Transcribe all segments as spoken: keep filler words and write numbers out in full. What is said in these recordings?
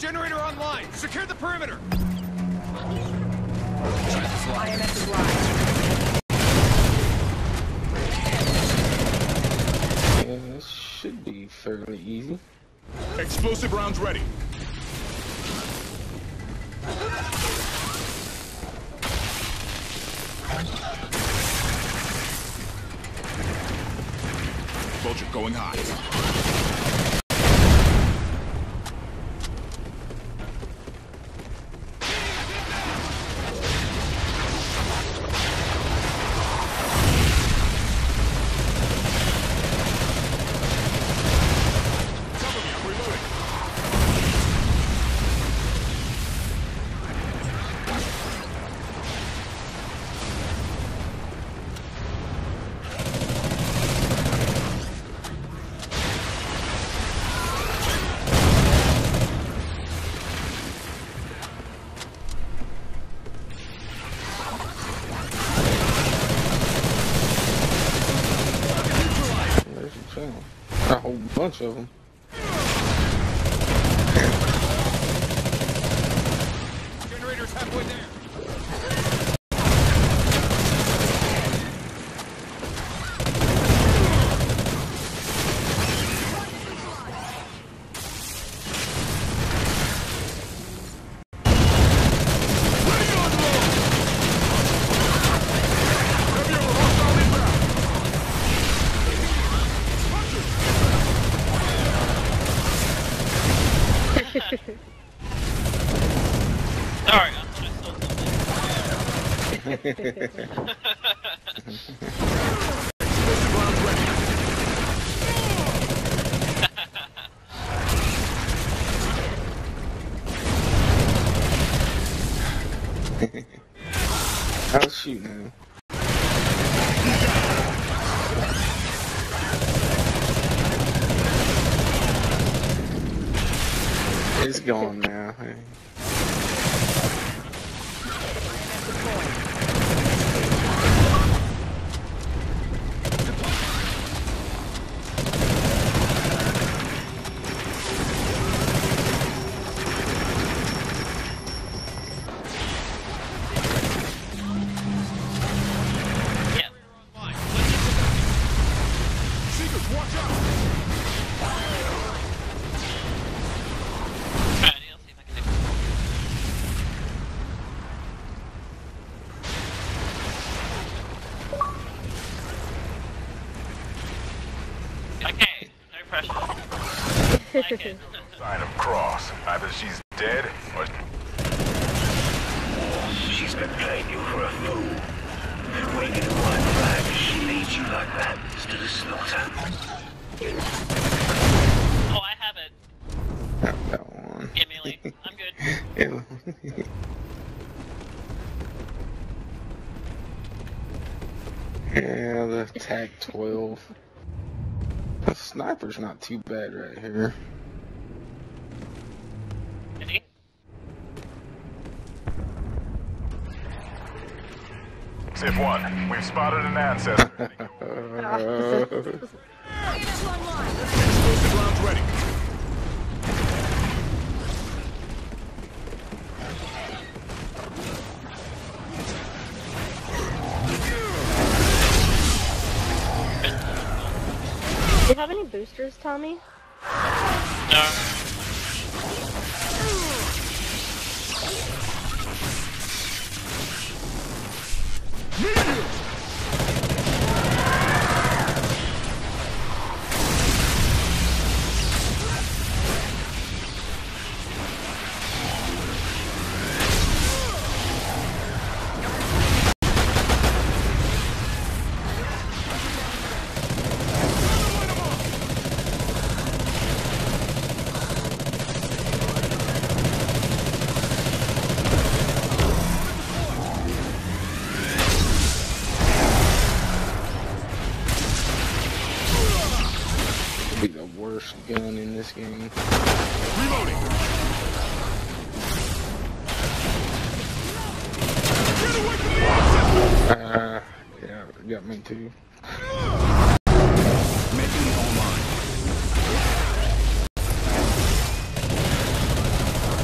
Generator online. Secure the perimeter. I M S is live. Yeah, this should be fairly easy. Explosive rounds ready. Vulture going high. A whole bunch of them. Generator's halfway there. Sorry, I thought I stole something. I'll shoot now. It's gone now. Hey. Okay, no pressure. Like it. Sign of cross. Either she's dead or She's been playing you for a fool. Waving a white flag, she leads you like that to the slaughter. Oh, I have it. Not that one. Yeah, melee. I'm good. Yeah. Yeah, the T A C twelve. The sniper's not too bad right here. Ready? Tip one. We've spotted an ancestor. Explosive rounds ready. Do you have any boosters, Tommy? No. Be the worst gun in this game. Reloading. Get away from the ancestor. Uh, yeah, got me too. Making it online.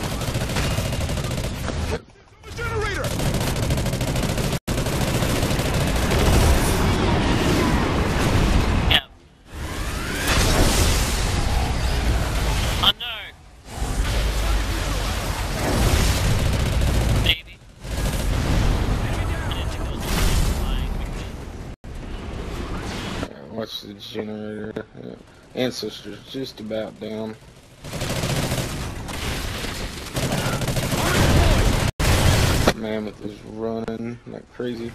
generator. Yeah. Ancestors just about down. Mammoth is running like crazy.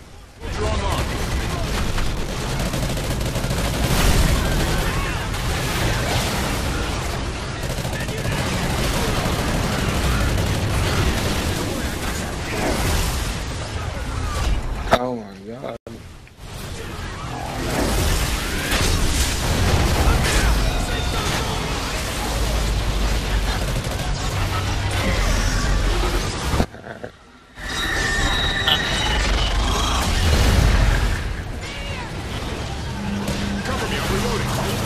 Oh my god. Cover me, I'm reloading.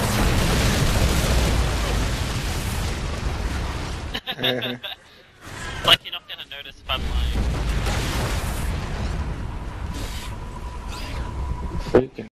Like you're not gonna notice if I'm lying. Freaking